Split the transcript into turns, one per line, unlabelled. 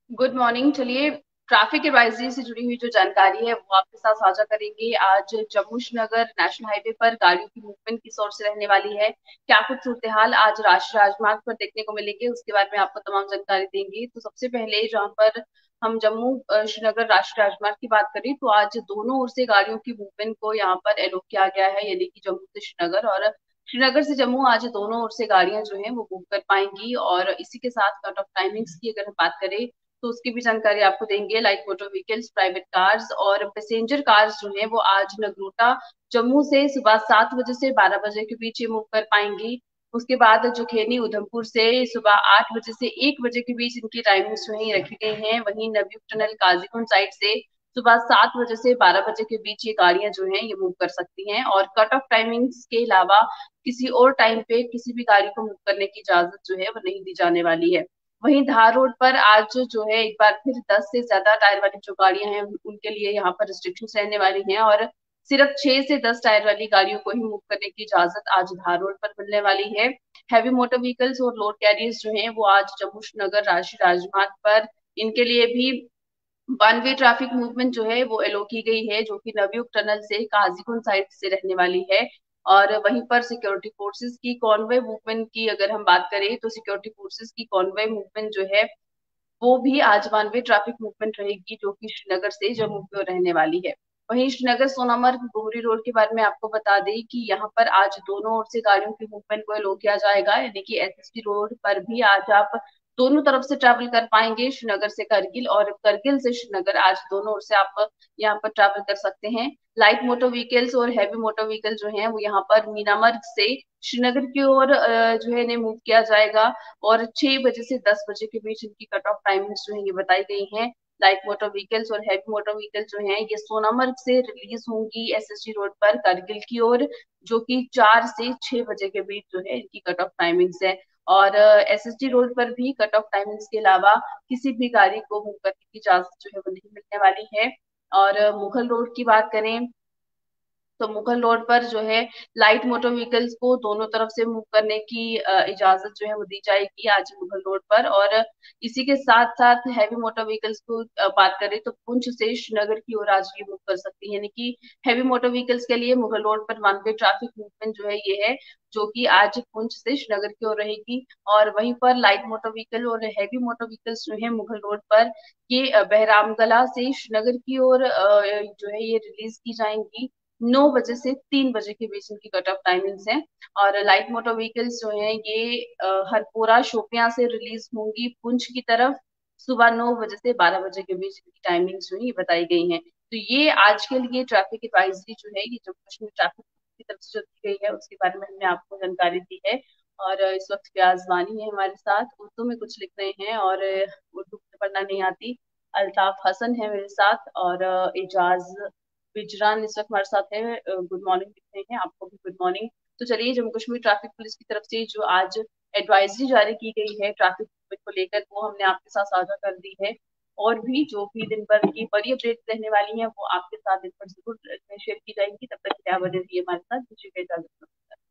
Good morning. चलिए, traffic advisory से जुड़ी हुई जो जानकारी है वो आपके साथ साझा करेंगे। आज जम्मू श्रीनगर नेशनल हाईवे पर गाड़ियों की मूवमेंट किस ओर से रहने वाली है, क्या कुछ सूरत हाल आज राष्ट्रीय राजमार्ग पर देखने को मिलेंगे, उसके बारे में आपको तमाम जानकारी देंगे। तो सबसे पहले जहां पर हम जम्मू श्रीनगर राष्ट्रीय राजमार्ग की बात करें तो आज दोनों ओर से गाड़ियों की मूवमेंट को यहाँ पर एलो किया गया है, यानी कि जम्मू से श्रीनगर और श्रीनगर से जम्मू आज दोनों ओर से गाड़ियां जो है वो मूव कर पाएंगी। और इसी के साथ कट ऑफ टाइमिंग्स की अगर हम बात करें तो उसकी भी जानकारी आपको देंगे। Like motor vehicles, private cars और पैसेंजर कार्स जो है वो आज नगरोटा जम्मू से सुबह 7 बजे से 12 बजे के बीच ये मूव कर पाएंगी। उसके बाद जोखेनी उधमपुर से सुबह 8 बजे से 1 बजे के बीच इनकी टाइमिंग्स जो है रखी गई हैं। वहीं नवयुग टनल काजीकुंड साइड से सुबह 7 बजे से 12 बजे के बीच ये गाड़ियां जो हैं ये मूव कर सकती हैं। और कट ऑफ टाइमिंग्स के अलावा किसी और टाइम पे किसी भी गाड़ी को मूव करने की इजाजत जो है वो नहीं दी जाने वाली है। वहीं धार रोड पर आज जो है एक बार फिर 10 से ज्यादा टायर वाली जो गाड़ियां हैं उनके लिए यहाँ पर रिस्ट्रिक्शन रहने वाली हैं और सिर्फ 6 से 10 टायर वाली गाड़ियों को ही मूव करने की इजाजत आज धार रोड पर मिलने वाली है। हैवी मोटर व्हीकल्स और लोड कैरियर्स जो हैं वो आज जम्मू श्रीनगर राष्ट्रीय राजमार्ग पर इनके लिए भी वन वे ट्रैफिक मूवमेंट जो है वो एलो की गई है, जो कि नवयुग टनल से काजीकुंड साइड से रहने वाली है। और वहीं पर सिक्योरिटी फोर्सेस की कॉन्वॉय मूवमेंट की अगर हम बात करें तो सिक्योरिटी फोर्सेस की कॉन्वॉय मूवमेंट जो है वो भी आज वन वे ट्रैफिक मूवमेंट रहेगी, जो कि श्रीनगर से जम्मू की ओर रहने वाली है। वहीं श्रीनगर सोनामर्ग गोहरी रोड के बारे में आपको बता दें कि यहाँ पर आज दोनों ओर से गाड़ियों की मूवमेंट को अलो किया जाएगा, यानी कि एसएसटी रोड पर भी आज आप दोनों तरफ से ट्रैवल कर पाएंगे। श्रीनगर से करगिल और करगिल से श्रीनगर आज दोनों ओर से आप यहाँ पर ट्रैवल कर सकते हैं। लाइट मोटर व्हीकल्स और हैवी मोटर व्हीकल जो है वो यहाँ पर मीनामर्ग से श्रीनगर की ओर जो है मूव किया जाएगा। और 6 बजे से 10 बजे के बीच इनकी कट ऑफ टाइमिंग्स जो है ये बताई गई हैं। लाइट मोटर व्हीकल्स और हैवी मोटर व्हीकल जो हैं ये सोनामर्ग से रिलीज होंगी एसएसटी रोड पर करगिल की ओर, जो कि 4 से 6 बजे के बीच जो है इनकी कट ऑफ टाइमिंग्स है। और एसएसटी रोड पर भी कट ऑफ टाइमिंग्स के अलावा किसी भी गाड़ी को मूव करने की इजाजत जो है वो नहीं मिलने वाली है। और मुगल रोड की बात करें तो मुगल रोड पर जो है लाइट मोटर व्हीकल्स को दोनों तरफ से मूव करने की इजाजत जो है वो दी जाएगी आज मुगल रोड पर। और इसी के साथ साथ हैवी मोटर व्हीकल्स को बात करें तो पुंछ से श्रीनगर की ओर आज ये मूव कर सकती है, यानी कि हैवी मोटर व्हीकल्स के लिए मुगल रोड पर वन वे ट्रैफिक मूवमेंट जो है ये है, जो कि आज पुंछ से श्रीनगर की ओर रहेगी। और वहीं पर लाइट मोटर व्हीकल और हैवी मोटर व्हीकल्स जो है मुगल रोड पर ये बहरामगला से श्रीनगर की ओर जो है ये रिलीज की जाएंगी। 9 बजे से 3 बजे के बीच इनकी कट ऑफ टाइमिंग्स हैं। और लाइट मोटर व्हीकल्स जो हैं ये हरपोरा शोपियां से रिलीज होंगी पुंछ की तरफ सुबह 9 बजे से 12 बजे के बीच इनकी टाइमिंग्स जो है ये बताई गई हैं। तो ये आज के लिए ट्रैफिक एडवाइजरी जो है ये जम्मू कश्मीर ट्रैफिक की तरफ से जो दी गई है उसके बारे में हमने आपको जानकारी दी है। और इस वक्त व्यास वानी है हमारे साथ, उर्दू में कुछ लिख रहे हैं और उर्दू मुझे पढ़ना नहीं आती। अल्ताफ हसन है मेरे साथ और एजाज विजरान इस वक्त हमारे साथ है। गुड मॉर्निंग लिख रहे हैं, आपको भी गुड मॉर्निंग। तो चलिए, जम्मू कश्मीर ट्रैफिक पुलिस की तरफ से जो आज एडवाइजरी जारी की गई है ट्रैफिक को लेकर वो हमने आपके साथ साझा कर दी है। और भी जो भी दिन भर की बड़ी अपडेट रहने वाली है वो आपके साथ दिन भर जरूर शेयर की जाएंगी। तब तक क्या बने रहिए हमारे साथ, दीजिएगा इजाजत।